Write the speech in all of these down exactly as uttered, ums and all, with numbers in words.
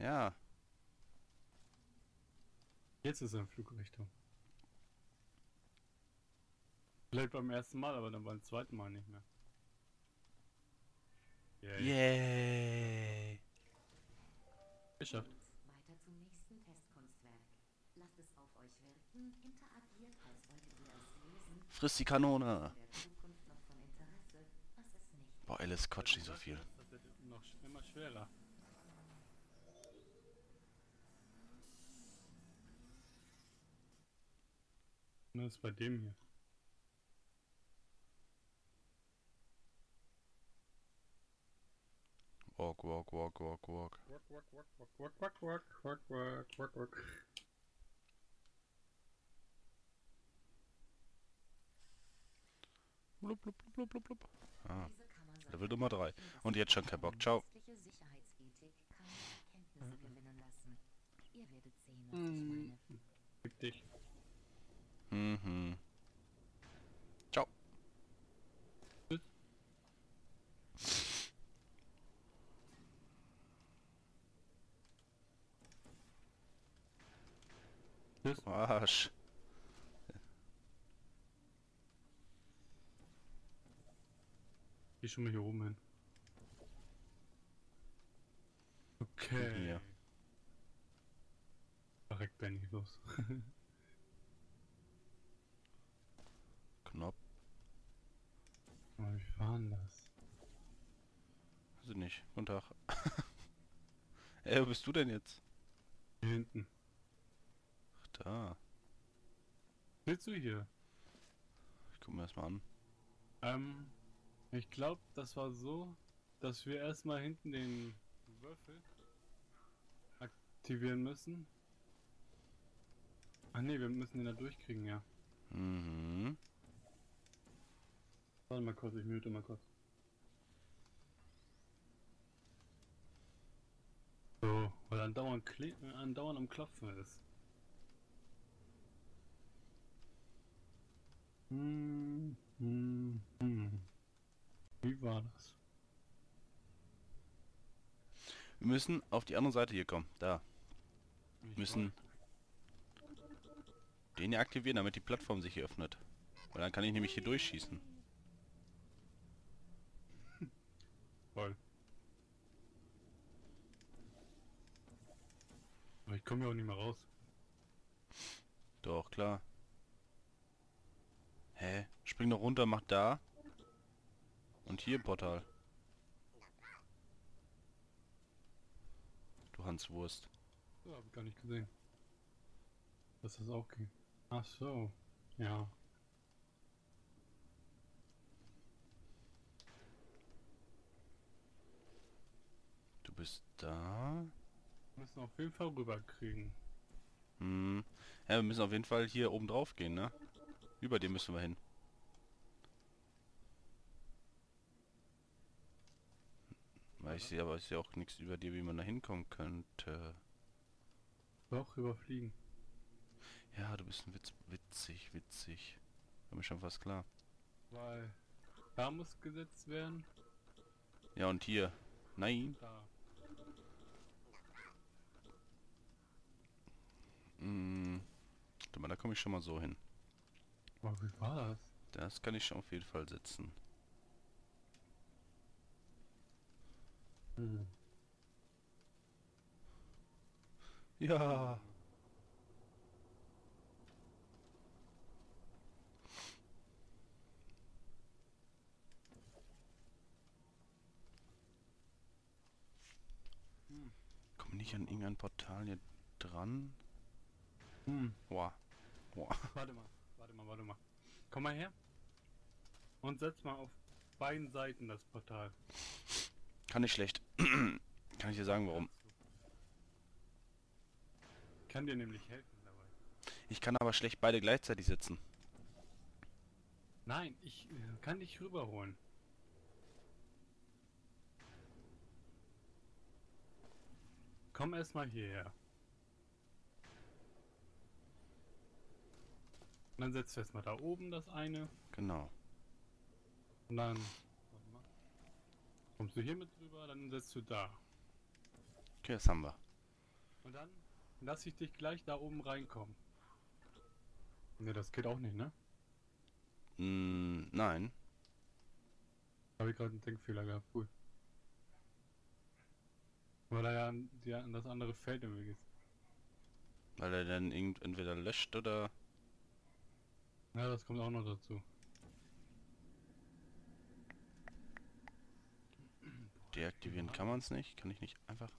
Ja. Jetzt ist er in Flugrichtung. Vielleicht beim ersten Mal, aber dann beim zweiten Mal nicht mehr. Yay. Yay. Geschafft. Weiter zum nächsten Testkunstwerk. Lasst es auf euch wirken, interagiert, als wolltet ihr es lösen. Friss die Kanone. In der Zukunft noch von Interesse, was es nicht. Boah, Alice quatscht nicht so viel. Das wird noch sch- immer schwerer. Nur ist bei dem hier. Walk, walk, walk, walk, walk. Walk, walk, walk, walk, walk, walk, walk, walk, walk, walk, walk. Blub, blub, blub, blub, blub. Ah, Diese Kammer soll Level Nummer drei. Und jetzt schon kein Bock. Ciao. Westliche Sicherheitsethik kann Erkenntnisse gewinnen lassen. Ihr werdet sehen, was ich meine. Fick dich. Mhm. Ciao. Tschüss. Tschüss. Arsch. Geh schon mal hier oben hin. Okay. Hier. Verreckt Benny, los. Knopf. Aber wie war denn das? Weiß ich nicht. Guten Tag. Ey, wo bist du denn jetzt? Hier hinten. Ach, da. Willst du hier? Ich guck mir das mal an. Ähm, ich glaube, das war so, dass wir erstmal hinten den Würfel aktivieren müssen. Ach nee, wir müssen den da durchkriegen, ja. Mhm. Warte mal kurz, ich mute mal kurz. So, weil er andauernd, kle- äh, andauernd am Klopfen ist. Hm, hm, hm. Wie war das? Wir müssen auf die andere Seite hier kommen. Da. Ich Müssen den hier aktivieren, damit die Plattform sich hier öffnet. Weil dann kann ich nämlich hier durchschießen. Voll. Aber ich komme ja auch nicht mehr raus. Doch, klar. Hä? Spring doch runter, mach da. Und hier Portal. Du Hanswurst. So, hab ich gar nicht gesehen. Dass das auch ging. Ach so. Ja. Du bist da. Wir müssen auf jeden Fall rüberkriegen. Hm. Ja, wir müssen auf jeden Fall hier oben drauf gehen, ne? Über dir müssen wir hin. Weil ich sehe aber ich sehe auch nichts über dir, wie man da hinkommen könnte. Doch, überfliegen. Ja, du bist ein Witz, witzig, witzig. War mir schon fast klar. Weil da muss gesetzt werden. Ja, und hier. Nein. Da. Hm. Warte mal, da komme ich schon mal so hin. Aber wie war das? Das kann ich schon auf jeden Fall setzen. Hm. Ja. Hm. Komm nicht an irgendein Portal hier dran. Hm. Boah. Boah. Warte mal, warte mal, warte mal. Komm mal her. Und setz mal auf beiden Seiten das Portal. Kann ich schlecht. Kann ich dir sagen, warum? Ich kann dir nämlich helfen dabei. Ich kann aber schlecht beide gleichzeitig setzen. Nein, ich äh, kann dich rüberholen. Komm erstmal hierher. Und dann setzt du erstmal da oben das eine. Genau. Und dann warte mal, kommst du hier mit drüber, dann setzt du da. Okay, das haben wir. Und dann lass ich dich gleich da oben reinkommen. Ne, das geht auch nicht, ne? Hm, nein. Habe ich gerade einen Denkfehler gehabt, cool. Weil er ja an, die, an das andere Feld im Weg ist. Weil er dann irgend entweder löscht oder... Ja, das kommt auch noch dazu. Deaktivieren kann man es nicht. Kann ich nicht einfach...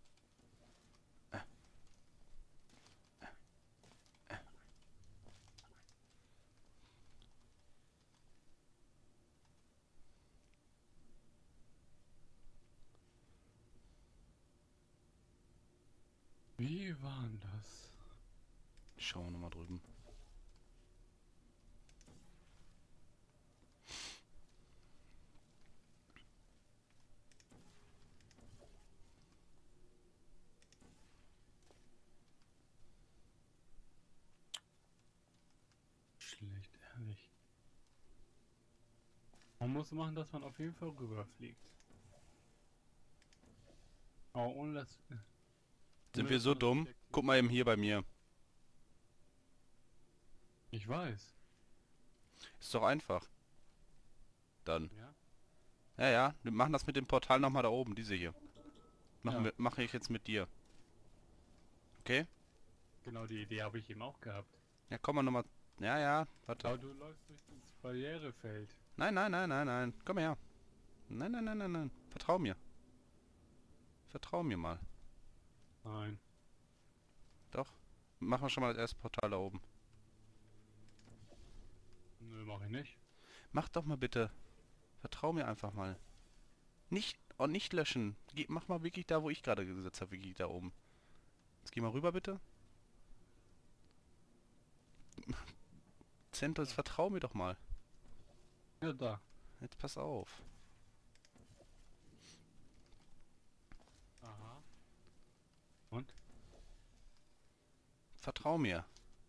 Wie war denn das? Schauen wir nochmal drüben. Schlecht, ehrlich. Man muss machen, dass man auf jeden Fall rüberfliegt. Aber ohne das... Sind ohne wir dass so man das dumm? Objektiv- Guck mal eben hier bei mir. Ich weiß. Ist doch einfach. Dann. Ja? Ja, ja. Wir machen das mit dem Portal nochmal da oben. Diese hier. Machen Ja. wir, mache ich jetzt mit dir. Okay? Genau die Idee habe ich eben auch gehabt. Ja, komm mal nochmal... Ja, ja. Warte. Aber du läufst durch das Barrierefeld. Nein, nein, nein, nein, nein. Komm her. Nein, nein, nein, nein, nein. Vertrau mir. Vertrau mir mal. Nein. Doch. Machen wir schon mal das erste Portal da oben. Nö, mach ich nicht. Mach doch mal bitte. Vertrau mir einfach mal. Nicht... Und nicht löschen. Geh, mach mal wirklich da, wo ich gerade gesetzt habe. Wirklich da oben. Jetzt geh mal rüber, bitte. Zentos, vertrau mir doch mal. Ja, da. Jetzt pass auf. Aha. Und? Vertrau mir.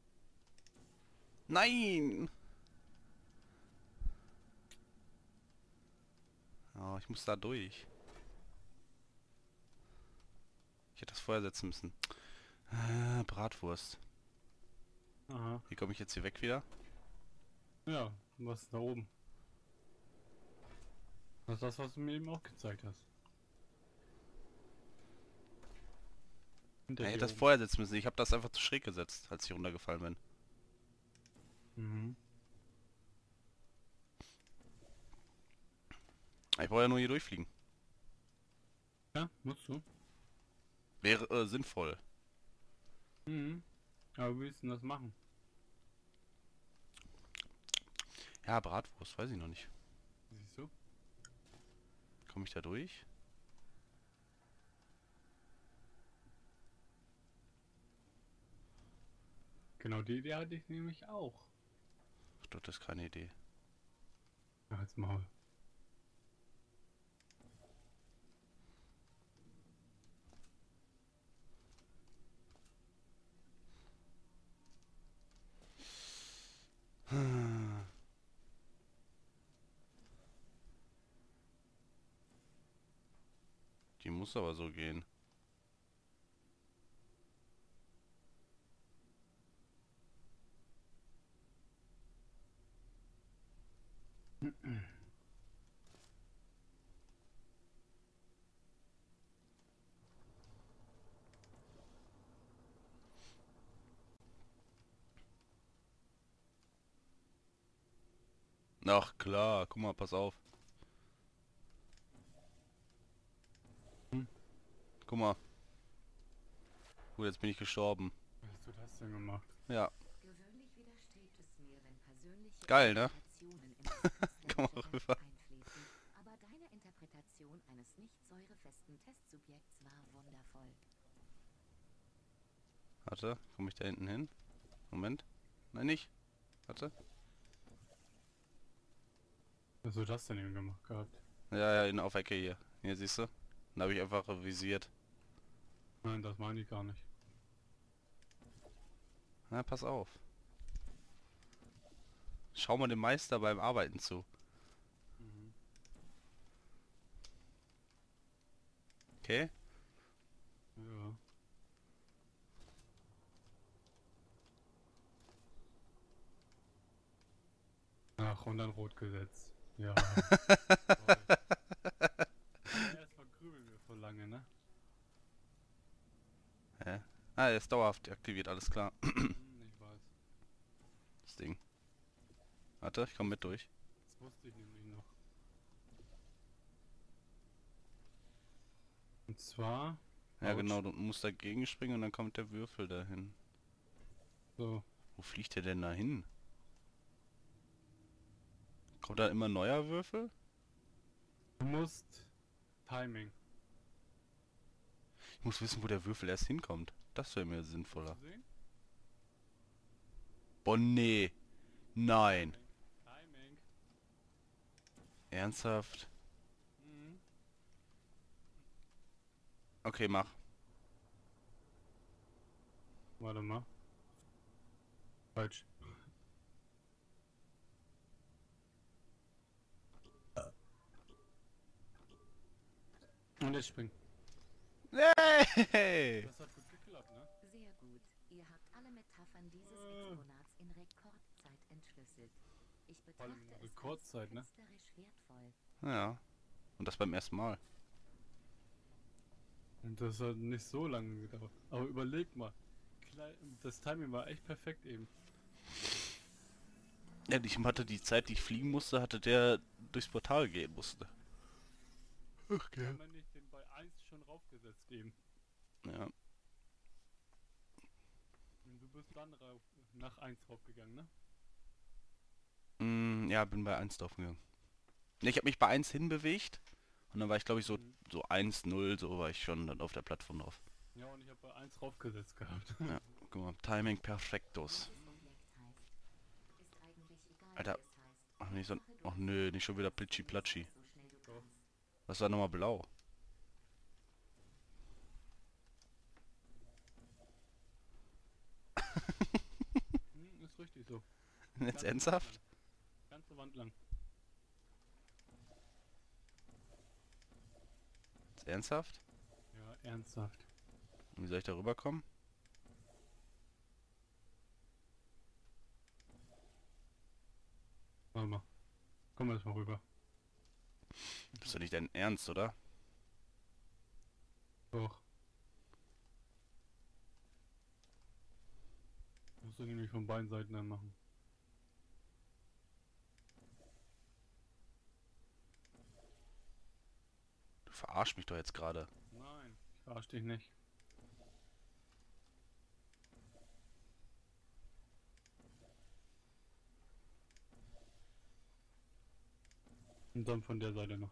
Nein! Oh, ich muss da durch. Ich hätte das vorher setzen müssen. Äh, Bratwurst. Aha. Wie komme ich jetzt hier weg wieder? Ja, was ist da oben? Das ist das, was du mir eben auch gezeigt hast. Hinter Ich dir hätte das oben. vorher setzen müssen. Ich habe das einfach zu schräg gesetzt, als ich runtergefallen bin. Mhm. Ich wollte ja nur hier durchfliegen. Ja, musst du. Wäre äh, sinnvoll. Mhm. Aber wie willst du denn das machen? Ja, Bratwurst, weiß ich noch nicht. Siehst du? Komme ich da durch? Genau die Idee hatte ich nämlich auch. Ach, das ist keine Idee. Ach, jetzt Maul. Die muss aber so gehen. Ach klar, guck mal, pass auf. Hm? Guck mal. Gut, jetzt bin ich gestorben. Wie hast du das denn gemacht? Ja, Gewöhnlich widerstrebt es mir, wenn persönliche Geil, ne? Interpretationen in das Komm mal künstlerische rüber. Werk einfließen. Aber deine Interpretation eines nicht säurefesten Testsubjekts war wundervoll. warte, komme ich da hinten hin? Moment. Nein, nicht. Warte. Wie hast du das denn eben gemacht gehabt? Ja, ja, in auf Ecke hier. Hier, siehst du? Dann habe ich einfach visiert. Nein, das meine ich gar nicht. Na, pass auf. Schau mal dem Meister beim Arbeiten zu. Mhm. Okay? Ja. Ach, und dann rot gesetzt. Ja. Toll. Erstmal grübeln wir so lange, ne? Hä? Ah, er ist dauerhaft aktiviert, alles klar. Hm, ich weiß. Das Ding. Warte, ich komm mit durch. Das wusste ich nämlich noch. Und zwar... Ja Autsch. genau, du musst dagegen springen und dann kommt der Würfel dahin. So. Wo fliegt der denn da hin? Kommt da immer ein neuer Würfel? Du musst... Timing. Ich muss wissen, wo der Würfel erst hinkommt. Das wäre mir sinnvoller. Hast du gesehen? Boah, nee. Nein. Timing. Ernsthaft? Mhm. Okay, mach. Warte mal. Falsch. Und jetzt spring. Hey! Das hat gut geklappt, ne? Sehr gut. Ihr habt alle Metaphern dieses Exponats in Rekordzeit entschlüsselt. Ich Vor allem betrachte es Rekordzeit, ne? als künstlerisch wertvoll. Ja. Und das beim ersten Mal. Und das hat nicht so lange gedauert. Aber überleg mal. Klei- Das Timing war echt perfekt eben. Ja, ich hatte die Zeit, die ich fliegen musste, hatte der durchs Portal gehen musste. Wir haben ja nicht den bei eins schon raufgesetzt eben. Ja. Und du bist dann rauf, nach eins raufgegangen, ne? Mm, ja, bin bei eins draufgegangen. Ne, ich habe mich bei eins hinbewegt. Und dann war ich, glaube ich, so, Mhm. so eins null, so war ich schon dann auf der Plattform drauf. Ja, und ich habe bei eins raufgesetzt gehabt. Ja, guck mal, Timing perfectus. Dieses Objekt heißt. Ist eigentlich egal, Alter. wie es heißt. Ach, nicht so, Hauptsache, du ach hast nö, es nicht schon wieder Plitschi Platschi. so schnell du Doch. kannst. Was war nochmal blau? Hm, ist richtig so. Jetzt Ganze ernsthaft? Wand lang. Ganze Wand lang. Jetzt ernsthaft? Ja, ernsthaft. Wie soll ich da rüberkommen? Warte mal. Komm erst mal rüber. Bist du nicht dein Ernst, oder? Doch. Musst du nämlich von beiden Seiten dann machen. Du verarsch mich doch jetzt gerade. Nein, ich verarsch dich nicht. Und dann von der Seite noch.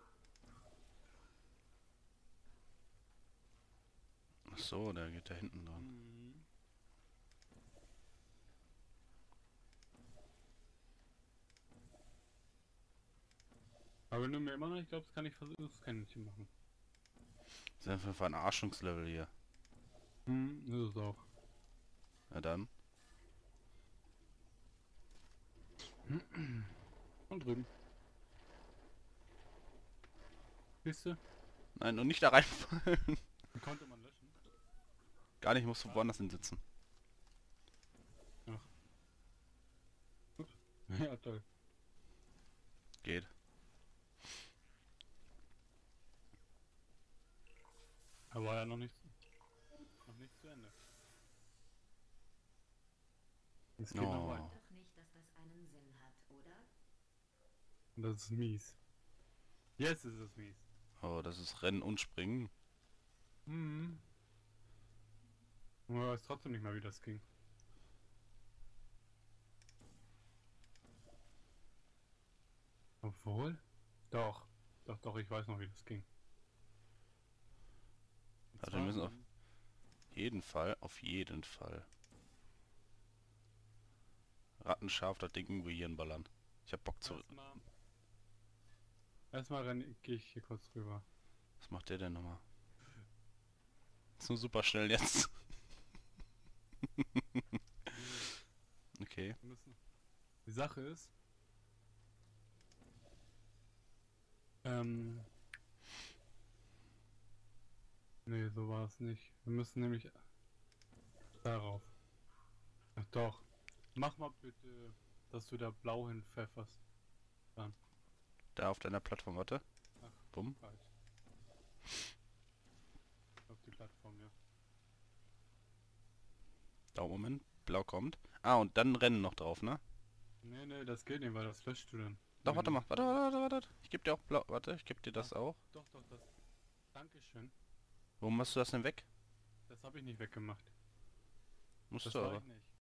Ach so, der geht da hinten dran. Mhm. Aber wenn du mir immer noch nicht glaubst, kann ich versuchen, das Kännchen machen. Das ist einfach ein Verarschungslevel hier. Hm, ist es auch. Na dann. Und drüben. Siehst du? Nein, und nicht da reinfallen. Die konnte man löschen. Gar nicht, musst du woanders hinsitzen. Ja, toll. Geht. Aber war ja noch nicht, noch nicht zu Ende. Es geht noch Oh. weiter. Doch nicht, dass das einen Sinn hat, oder? Und das ist mies. Jetzt ist es mies. Oh, das ist Rennen und Springen. Mhm. Aber ich weiß trotzdem nicht mehr, wie das ging. Obwohl? Doch. Doch, doch, ich weiß noch, wie das ging. Und Warte, wir zwar, müssen auf ähm, jeden Fall, auf jeden Fall. Rattenscharf das Ding irgendwo hier hinballern. Ich hab Bock zu... Erstmal, erstmal renne gehe ich hier kurz rüber. Was macht der denn nochmal? Ist nur super schnell jetzt. Okay. Wir müssen. Die Sache ist, ähm, nee, so war es nicht. Wir müssen nämlich darauf. Ach doch. Mach mal bitte dass du da blau hinpfefferst. Da auf deiner Plattform, warte. Ach, Bumm. falsch. Auf die Plattform, ja. Da, Moment. Blau kommt. Ah, und dann Rennen noch drauf, ne? Nee, nee, das geht nicht, weil das löscht du dann. Doch, Wenn warte du- mal. Warte, warte, warte, warte. Ich geb dir auch blau. Warte, ich geb dir das auch. Doch, doch, das. Dankeschön. Warum machst du das denn weg? Das habe ich nicht weggemacht. Musst Das du war aber. ich nicht.